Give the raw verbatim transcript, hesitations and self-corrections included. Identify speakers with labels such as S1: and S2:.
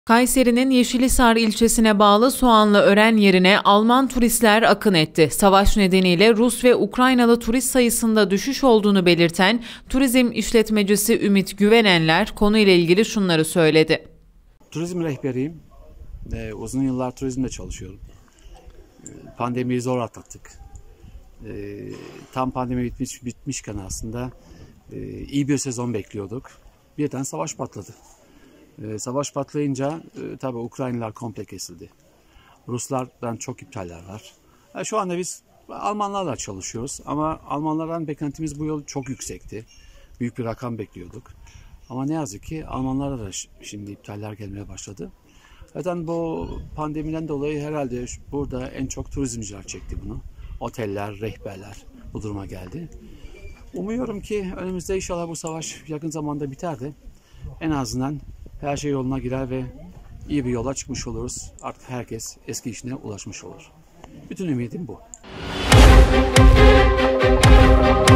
S1: Kayseri'nin Yeşilhisar ilçesine bağlı Soğanlıören yerine Alman turistler akın etti. Savaş nedeniyle Rus ve Ukraynalı turist sayısında düşüş olduğunu belirten turizm işletmecisi Ümit Güvenenler konuyla ilgili şunları söyledi.
S2: Turizm rehberiyim. Ee, uzun yıllar turizmde çalışıyorum. Ee, pandemiyi zor atlattık. Ee, tam pandemi bitmiş bitmişken aslında e, iyi bir sezon bekliyorduk. Birden savaş patladı. Ee, savaş patlayınca e, tabii Ukraynalılar komple kesildi. Ruslardan çok iptaller var. Yani şu anda biz Almanlarla çalışıyoruz ama Almanlardan beklentimiz bu yıl çok yüksekti. Büyük bir rakam bekliyorduk. Ama ne yazık ki Almanlara da şimdi iptaller gelmeye başladı. Zaten bu pandemiden dolayı herhalde burada en çok turizmciler çekti bunu. Oteller, rehberler bu duruma geldi. Umuyorum ki önümüzde inşallah bu savaş yakın zamanda biter de en azından her şey yoluna girer ve iyi bir yola çıkmış oluruz. Artık herkes eski işine ulaşmış olur. Bütün ümidim bu.